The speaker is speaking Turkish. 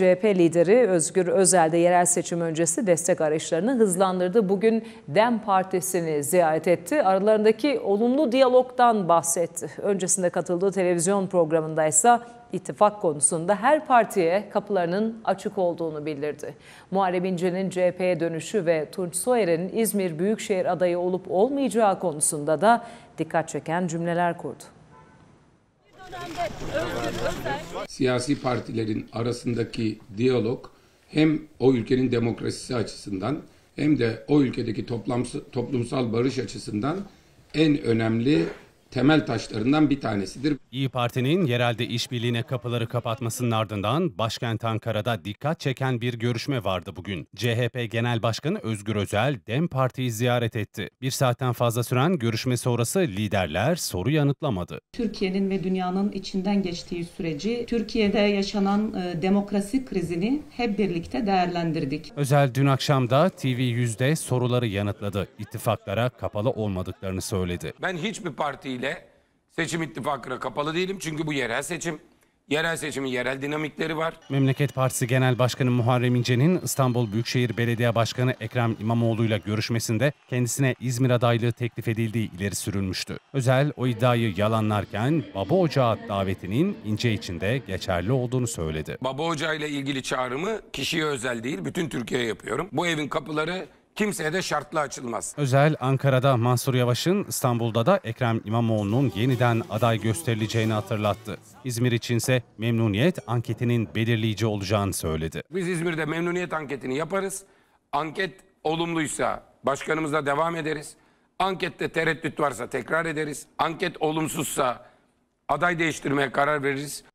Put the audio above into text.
CHP lideri Özgür Özel de yerel seçim öncesi destek arayışlarını hızlandırdı. Bugün DEM Partisi'ni ziyaret etti. Aralarındaki olumlu diyalogdan bahsetti. Öncesinde katıldığı televizyon programında ise ittifak konusunda her partiye kapılarının açık olduğunu bildirdi. Muharrem İnce'nin CHP'ye dönüşü ve Tunç Soyer'in İzmir Büyükşehir adayı olup olmayacağı konusunda da dikkat çeken cümleler kurdu. Siyasi partilerin arasındaki diyalog hem o ülkenin demokrasisi açısından hem de o ülkedeki toplumsal barış açısından en önemli temel taşlarından bir tanesidir. İYİ Parti'nin yerelde işbirliğine kapıları kapatmasının ardından başkent Ankara'da dikkat çeken bir görüşme vardı bugün. CHP Genel Başkanı Özgür Özel DEM Parti'yi ziyaret etti. Bir saatten fazla süren görüşme sonrası liderler soru yanıtlamadı. Türkiye'nin ve dünyanın içinden geçtiği süreci, Türkiye'de yaşanan demokrasi krizini hep birlikte değerlendirdik. Özel dün akşam da TV100'de soruları yanıtladı. İttifaklara kapalı olmadıklarını söyledi. Ben hiçbir partiyle seçim ittifakına kapalı değilim çünkü bu yerel seçim. Yerel seçimin yerel dinamikleri var. Memleket Partisi Genel Başkanı Muharrem İnce'nin İstanbul Büyükşehir Belediye Başkanı Ekrem İmamoğlu'yla görüşmesinde kendisine İzmir adaylığı teklif edildiği ileri sürülmüştü. Özel o iddiayı yalanlarken Baba Ocağı davetinin İnce için de geçerli olduğunu söyledi. Baba Ocağı ile ilgili çağrımı kişiye özel değil, bütün Türkiye'ye yapıyorum. Bu evin kapıları kimseye de şartlı açılmaz. Özel, Ankara'da Mansur Yavaş'ın, İstanbul'da da Ekrem İmamoğlu'nun yeniden aday gösterileceğini hatırlattı. İzmir içinse memnuniyet anketinin belirleyici olacağını söyledi. Biz İzmir'de memnuniyet anketini yaparız. Anket olumluysa başkanımızla devam ederiz. Ankette tereddüt varsa tekrar ederiz. Anket olumsuzsa aday değiştirmeye karar veririz.